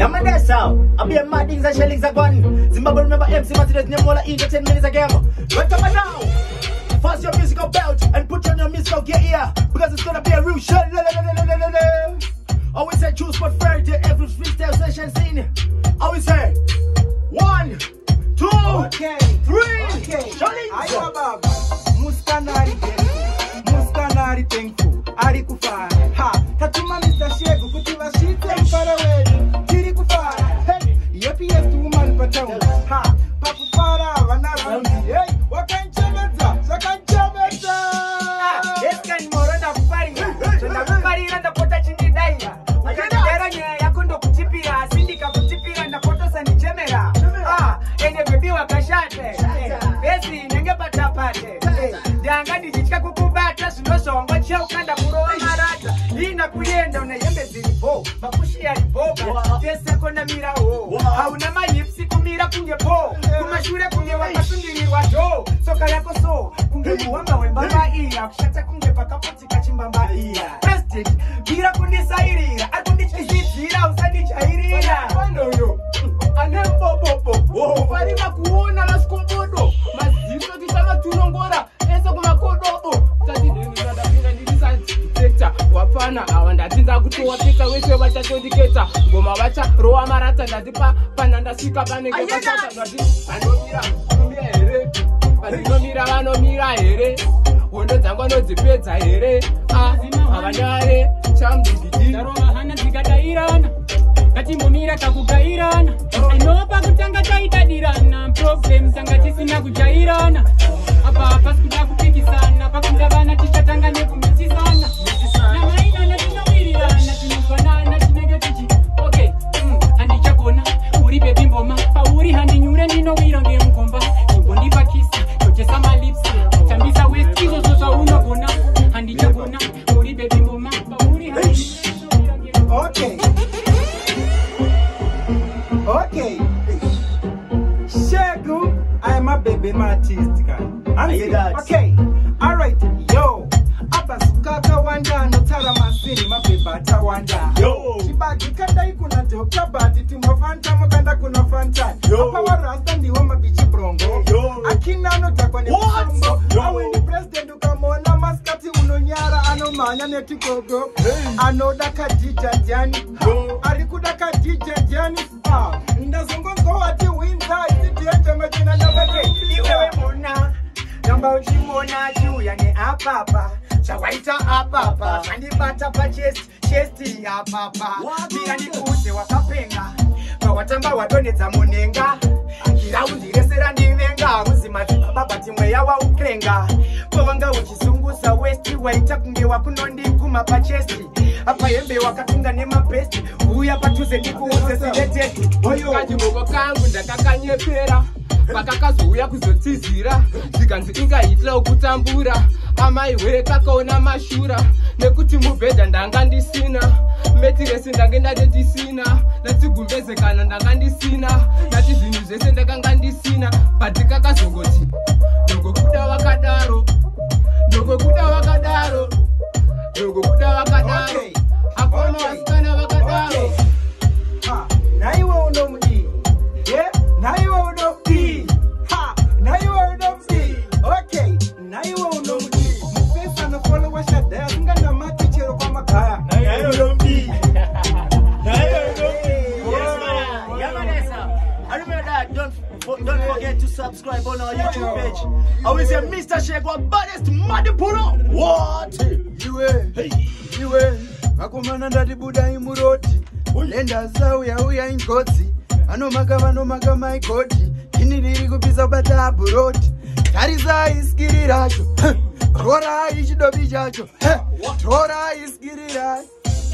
Yamadesa, I'll be a mad things and shellings are gone. Zimbabwe remember MC Martinez Nemola in 10 minutes again. Welcome now. Fast your musical belt and put on your musical gear here because it's gonna be a real show. Always say choose for fair to every freestyle session scene. Always say 1, 2, 3. Ayababa Muskanari thankful Ari kufara ha tatuma Mr. Shegu kutiva shite mfara wedu tiri kufara hey yepi yetu woman patawu ha papu fara wanaraundi hey wakanchemeza Eskan morona kufaringa Chonda kufarira ndapota chindidaiya Majandera nye yakundo kuchipira Sindika kuchipira ndapotosa nichemera Ene bebi wakashate Besi nenge patapate Danga ndichichika kukubata Sunoso wangochia ukanda kuroa marata Hina kuyenda unayembe zilipo Makushi ya liboga Pesa kona mira ho Hauna mayipsi kumira kunge po Kumashure kunge wakasundiri wato Soka yako so Kunge muwamba wembamba iya Kushata kunge pakapoti kachimbamba iya Prestige Bira kundisairira Akundichizizira usanichairira Wanoyo Anembobobo Farima kuona la skombodo Mazizo kisama tunongora Esa kumakodobo Tati deni nadapina nilisa Sekta wapana awandatinza kutowa pika wese wachatondiketa Ngoma wacha roa marata Nadipa pananda sika panenge Vachata nadi Anomira Kumia here Azinomira vanomira here Wondo dzangwa nodzipedza here Avanyare Chamdididi Darova hana zikadairana Katimbomira kakugairana Inopa kutanga taitadirana Problem tanga tisina kujairana Apa sikuda kupikisana Pakunda vana tichatanga nekumitisana Na maina na tinowirirana Tinofanana tinenge tichi Okay, handichakona Uri baby mboma Pauri handinyure ndinowira ngemkomba Imbondipa kisa Chochesa malipsi Chambisa west kizo sosa unogona Handichakona Uri baby mboma Pauri handinyure ndinowira ngemkomba Okay. Shegu, I am a baby artist guy. Okay. Alright, yo. Apa sukaka wanda no tara masini mabeba wanda. Yo. Chibagi kanda ikuna toka bati tumafanta makanda kuna fanta. Apa warasta ndiwo mabichi brongo. Yo. Akina no takwa ne msambo. Awe ni president ukamona maskati unonyara anomanya netikogo. Anodaka dija jani. Arikudaka dija jani. Ndazongo wati winter itiete machina nyabeke. Iwewe mona Namba uchimona juya ni apapa Chawaita apapa Sandibata pa chesti apapa Mira ni kuse wakapenga Kawatamba wadoneza munenga Kiraundi resera ndivenga Uzimazi baba timwe yawa ukrenga Kwawanga uchisungusa westi Waita kunge wakunondi kuma pa chesti Apa yembe wakatunga nema besti Uya patuze niku uze siletesti Kajimoko kangu ndakakanyepera Pakakazuya kuzotizira Zikanzi ingaitla ukutambura Amaiwe kakaona mashura Nekuti mubhedha ndanga ndisina Metiresi ndange ndade ndisina Natigumbezekana ndanga ndisina Nati zvinhu zvese ndakanga ndisina Bati kakazongoti Ndogokuda wakadaro Ndogokuda wakadaro Ndogokuda wakadaro Akoma wasikana wakadaro Naiwe unomudi Naiwe unomudi Naiwe unomudi Okay Naiwe unomudi Mupesa no follower shada Singa na mati chero kwa makaya Naiwe unomudi Yamanesa I remember that. Don't forget to subscribe on our YouTube page. Always say Mr. Shegu, baddest Madipuro. What? Iwe Makumana ndati buda imuroti Lenda uya ingodzi Anomaka maikoti Iniriri kupisa bata aburoti Tarisa iskiri racho Tora ichidobi chacho Tora iskiri racho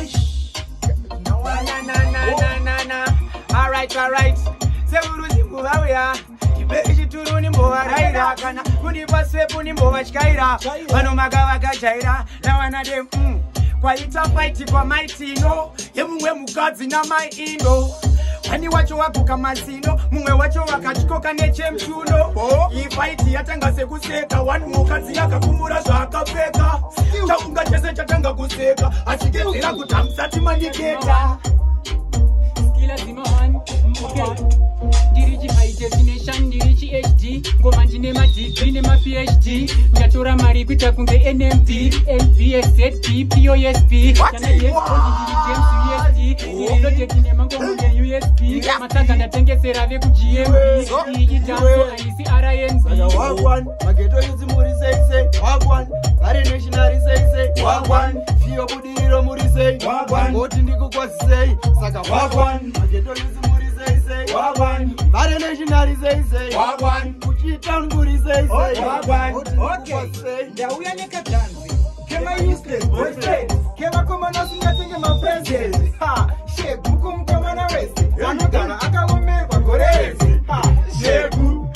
Alright Sevuruzi mbuhawya Kibeji turuni mbuharaira Kana kunipa swepu ni mbuhachikaira Wanomaga wakajaira Na wanade Kwaita fight kwa maitino Yemwe mugadzi na maindo Wani wacho wakuka mazino Mwe wacho wakachikoka neche mchuno Ifaiti yatanga sekuseka Wani mukadzi yaka kumura zvakapfeka Chaunga chese chatanga kuseka Achigezera kutamsati mandiketa lazima one. Okay. Ndirichi high definition, ndirichi HD. Ngoma ndine ma degree ne ma PhD. Ndatora mari kuita kunge NMP, LBSD, POSP. Kana yes, James USD. Uploaded ne mangoma nge USB. Matanga ndatengesera ve ku GMP. Iyi dance aisi RNC. Wagwan, mageto yuzi muri say. Wagwan, are national say. Wagwan, fio budiro muri say. Wagwan, oti ndiko kwa say. Saka wagwan, mageto yuzi muri say. Wagwan, are national say. Wagwan, kuchitown muri say. Wagwan, okay. Ndauya nekatanzi. Kema useless, boyfriend. Kema koma nasingatenge ma friends. Ha, shebu kumkoma na wese. Wanogana akawome kwa korezi. Ha, shebu.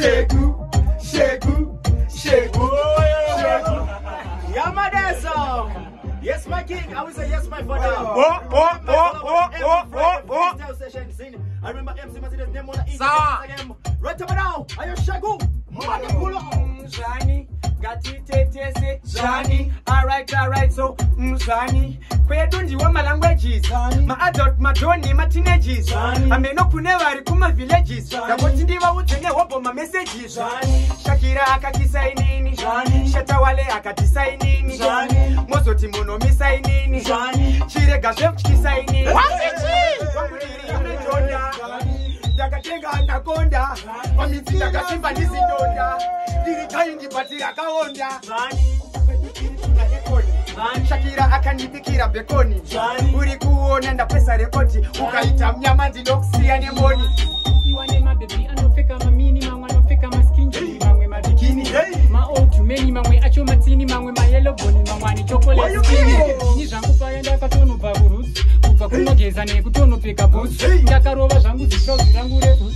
Yamadeso. Yes, my king. I will say yes, my father. I remember MC Mazide's name on the Instagram. Right about now, are you Shagu? Zani, Gatite, Zani. Alright, so Zani. Kwedundi wa languages. Ma adult, ma doni, ma teenagers. I may not never kuma villages. The Wotindi Wutene Wobo ma messages. Shakira Akatisainini. Shatawale Akatisainini. Mosoti Mono Misainini. Chire Gazem Kisaini. Dakatenga anakonda Mamiti dakasimba nisidonda Dirikaingi patira kaonda Shakira akanipikira bekoni Uri kuona nda pesa rekodi Ukaita mnyama ndilokusia nemoni Iwane mabebi anofeka mamini mangwe anofeka maskinji mangwe mabikini ma old many mangwe acho matini mangwe ma yellow boni mangwani chocolate skinny ni zangu paenda katono baburus kupa kunogeza ne kutono peka boots ndakarova zangu zikauzi zangu refu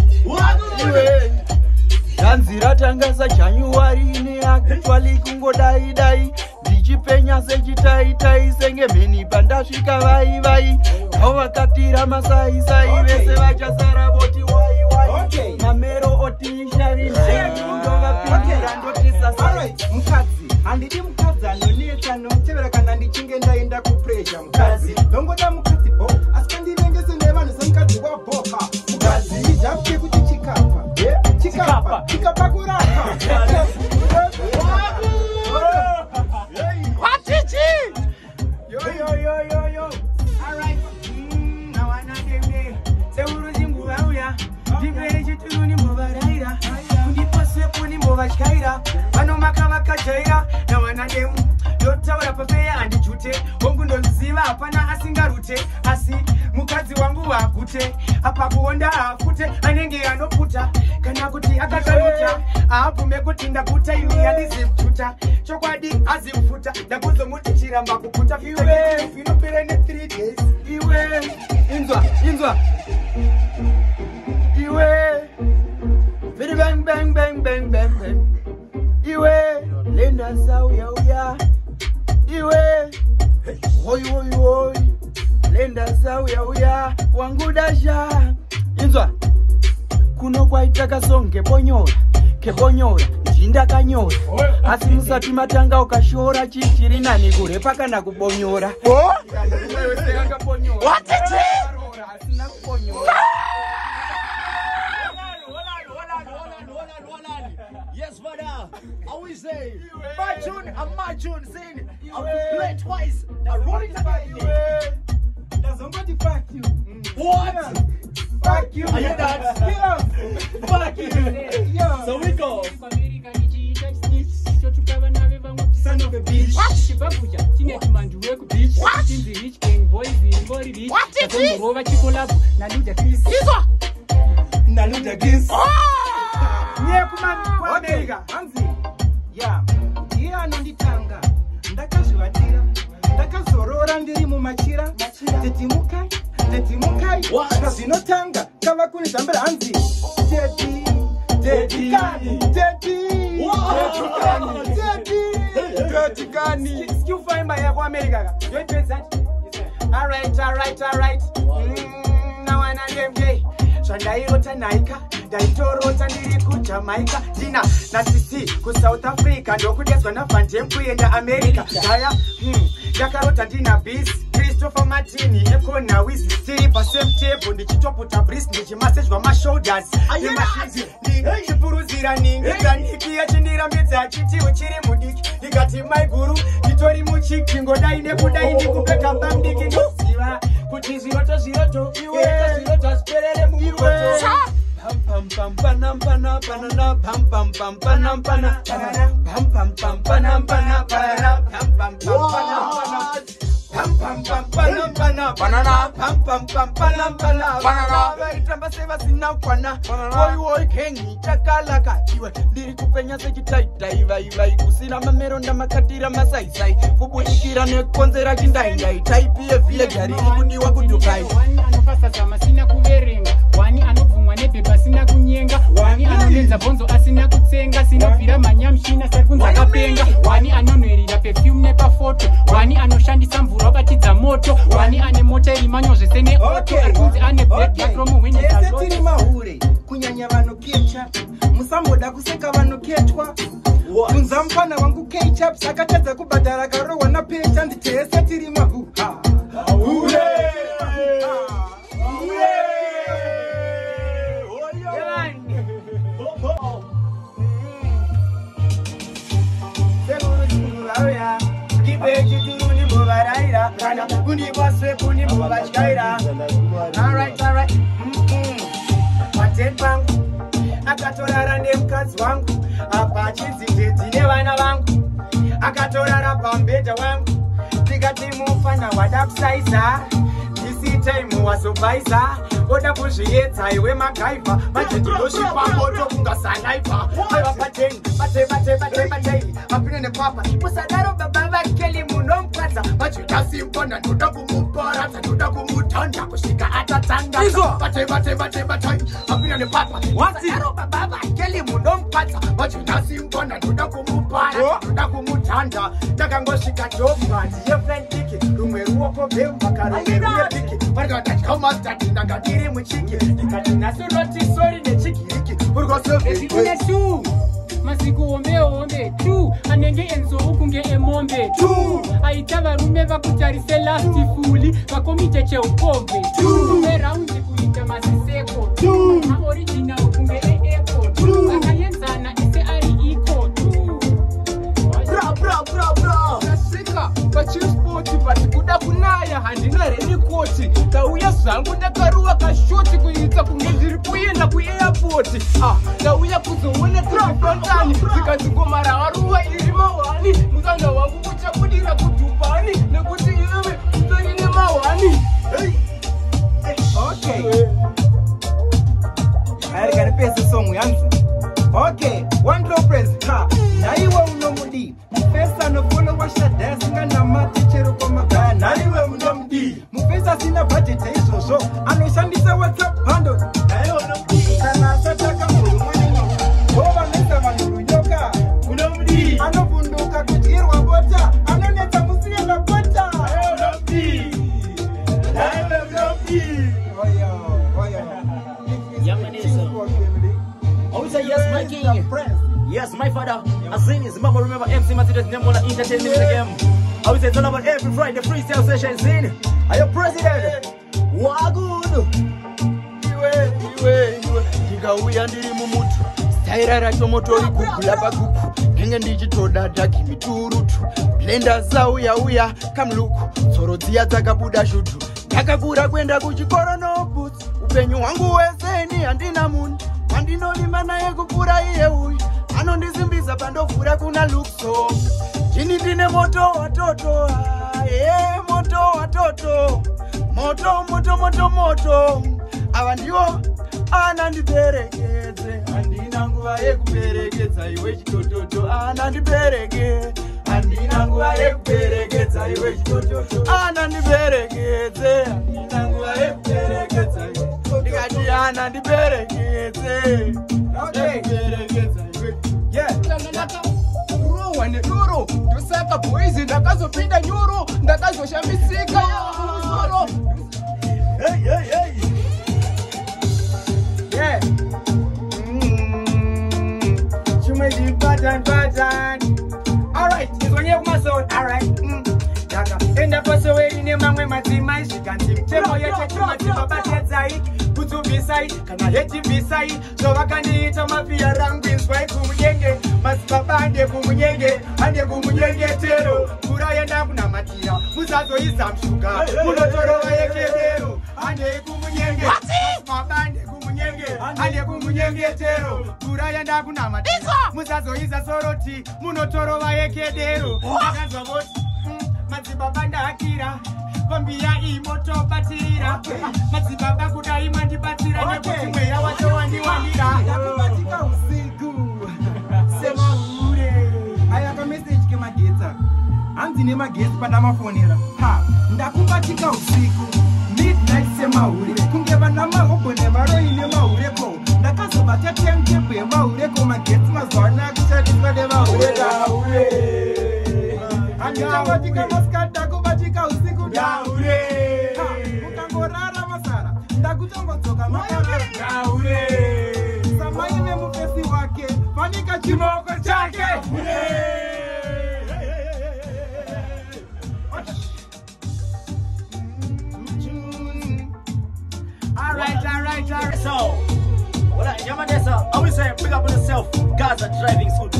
Danzira tangasa January ne actually kungo dai ndichipenya sechitai senge meni pandasvika vai avakatira masai vese vachasara voti wai mamero otishari ndovapindira ndotisasa mukadzi handidi mukadzi anonetsa notevera kana ndichinge ndaenda kupressure mukadzi ndongoda mukadzi bo asi kandinengese nevanhu semukadzi waboka mukadzi izvakuke kuti chikapa kurapa Yo. Alright. Now I know them. Say uru zingu wauya. Dibere chitunu ni mbovaraira. Kundipase puni mbovashkaira. Ano makava kajaira. Now I know them. Yotaura papea andichute. Hongu ndonziva hapana asingarute. Asi mukadzi wangu wakute. Apa kuonda afute. Anenge anoputa. Kana kuti akakaruta. Apume kuti ndakuta ini andizimputa. Chokwadi azimfuta. Ndakuzo muti chiramba kuputa. Finopere ne 3 days. Iwe. Inzwa. Iwe. Very bang. Iwe. Lenda sauya. Iwe. Hoi. Lenda sauya. Wangudasha. Inzwa. Kuno kwaitaka songe kebonyora njinda kanyora asi musati matanga ukashora chichiri nani kure pakana kubonyora What is it? Yes, brother. I will say, my tune, sing. I will play twice. I roll it again. Does somebody fuck you? What? Fuck you. Are you that? Fuck you. Yo. So we go. Son of a bitch. What is it? Naluda Gins. America. Anzi. Yeah. Iye anonditanga. Ndakazvivatira. Ndakazorora ndiri mumachira. Tetimukai. Zvinotanga. Kava kuni zambira hanzi. Teti kani. Skill find by America. You ain't that? Alright. Now I know them. Shandairota naika, daitorota ndiri ku Jamaica. Dina na sisi ku South Africa. Ndokudeswa na fanje kuenda America. Daya, dakarota dina beast. Christopher Martini ekona wizi tiri pa same table ndichitoputa breast ndichimasejwa ma shoulders ndipuruzira ningi kaniki achindirambidza achiti uchiri mudiki ndikati mai guru nditori muchiki ngodai nekudai ndikupeka bamdiki ndosiva kuti zviroto ziroto ziperere mukoto pam pam pam pana pana pam pam pam pana pana pam pam pam pana pana pam pam pam pana pam pam pam pana pana banana pam pam pam pana pana banana vaitamba sevasina kwana oi kengi chakalaka iwe ndiri kupenya sechitaitai vai kusina mameronda makatira masaisai kubudikira nekonzera chindaindai taipi yevhileja riri kudiwa kudukai wani anofasa masina kuverenga wani anobvumwa nebhebha asina kunyenga wani anonenza bhonzo asina kutsenga sinobvira manyamshina sakunza kapenga wani anonwerira perfume nepafoto wani anoshandisa mvura wabatidza moto wani ane mota irimanyozvese neoto arikunzi ane tiri mahure kunyanya vanokecha musamboda kuseka vanoketwa kunza mufana wangu kechaps akatadza kubhadhara karohwa napecha nditese tiri mahuha akatorara nemukadzi wangu apa chinzindedzi nevana vangu akatorara pambedha wangu tikati mufana wada kusaiza isi time wazobvaiza oda kuzviedza iwe magaiva manje ndinozvipamboto kungasanaiva aivapatengi batei apine nepapa musadaro baba vakeli munomukwadza majekasimbona ndoda kumuparadza ndoda kumutanda kusvika atatanga batei apine nepapa musadaro baba vakeli munomukwadza majekasimbona ndoda kumuparadza ndoda kumutanda ndakangosvika jobati yefendiki rumwe ruoko bemvaka rumwe ruyepiki varikatachikaumastati ndakadiri muchiki ndikati nasoroti sori nechigiriki urikosovetu masiku hombe tu anenge enzoukunge emombe tu aita varume vakutarise lasti fuli vakomite cheukombe tu veraundi kuita masiseko tu maoriginal kunge eeko tu akaenzana ese ari iko tu nasika pachispoti pati kuda kunaya handina renikoti tauya zvangu ndakaruva kashoti kuita kunge ndiri kuenda kuairpoti tauya kuzoona tirifantani zikadzingomara varuva iri mahwani mukanda wangu kuchabudira kudhubhani nekuti ive utoine mahwani airikari pese somu yanzi wandropresi naiwe unomudi mufesa anofolo washadasinga namati chero kwamagaya naiwe unomudi mufesa asina bhajeti izvozvo anoshandisa whatsapp bando naiwe unomudi kana asataka munhu mwenino vovanesa vanhu runyoka unomudi anovhunduka kudyirwa bota anonetsa musiyana bota naiwe unomudi Yes, my king. Yes, my father. As soon as Zimbabwe remember MC Matid's Nemola Entertainment again. I will say it's all about every Friday freestyle sessions in. Are you president? Wagood. Iwe. Ndikauya ndiri mumutu. Staira racho motori kugula paguku. Ngenge ndichitoda dhaki miturutu. Blender zauya kamluku. Tsoro dziya dzakabuda shutu. Ndakakura kuenda kuchikoro no boots. Upenyu hwangu wese ni handina munhu. Andinolima naye kupura iye uyu anondisimbisa pandovhura kuna lukso jini ndine moto watoto moto ava ndiwo anandiperekedze handina nguva yekuperekedza iwe chitototo handina nguva yekuperekedza iwe chitototo anandiperekedze handina nguva yekuperekedza iwe ndikati anandiperekedze kurohwa nedoro ndosaka boizi ndakazopinda nyoro ndakazoshamisika musoro chimwe chipatan alright izonye kumasoro alright enda pasoweri nemamwe madzimai zvikanzi mutemo yeteti madzibaba tedzai kudzubvisai kana yetibvisai zvovakandiita mafiya rangu inzwai kumunyenge madzibaba ande kumunyenge ande kumunyengetero kura yenda kunamatira musazoiza mshuga munotorova yekedero ande kumunyenge madzibaba ande kumunyenge ande kumunyengetero kura yenda kunamatira musazoiza soroti munotorova yekedero akazwa voti madzibaba ndahakira pambiya imotobatirira madzibaba kudai mandibatsira nekuti mweya wacho wandiwandira ndakubatika usiku semahure aya kameseji kemagetsa hanzi nemagetsi pandamafonera ndakubatika usiku midnight semahure kunge vana mahobho nevaroi nemahureko ndakazobata timetable yemahureko magetsi mazuva anakushandiswa nevahure andichangotika masikati ndakubatika usiku daure mukangorara masara ndakutongodzoka makarara samai nemufesi wake fanika chimoko chake All right. So, well, I would say, pick up on yourself. Guys are driving school.